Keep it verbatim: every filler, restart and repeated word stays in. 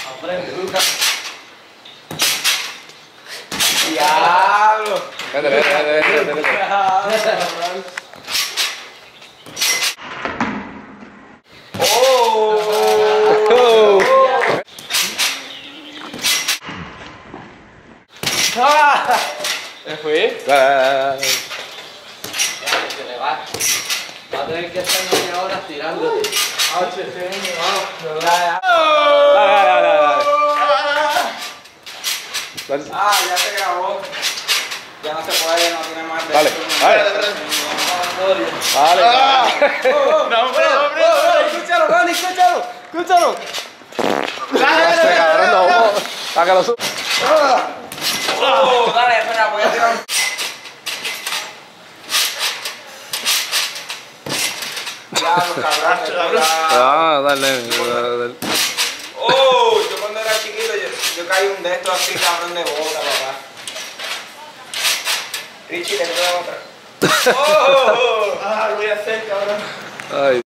Aprende, Lucas. ¡Diablo! Vete, vete, vete, vete, vete. ¡Oh! ¡Ah! ¿Me fui? Dale, dale, dale. Ya, que se le va. Va a tener que estar media hora tirando. Ah, che, sí, vamos. Ya, ya. Dale, dale, dale, dale. Ah, ya se grabó. Ya no se puede, no tiene más de Dale, eso. dale. Dale. Dale. No, hombre, hombre, Escúchalo, Dani, escúchalo. Escúchalo. Este cabrón, no. Sácalo su. Oh, dale, espera, voy a tirar un... Diablo, cabrón. Ah, dale, dale. Oh, yo cuando era chiquito, yo, yo caí un de estos así, cabrón, de boca, papá. Richie, le doy otra. Oh, ah, lo voy a hacer, cabrón. Ay.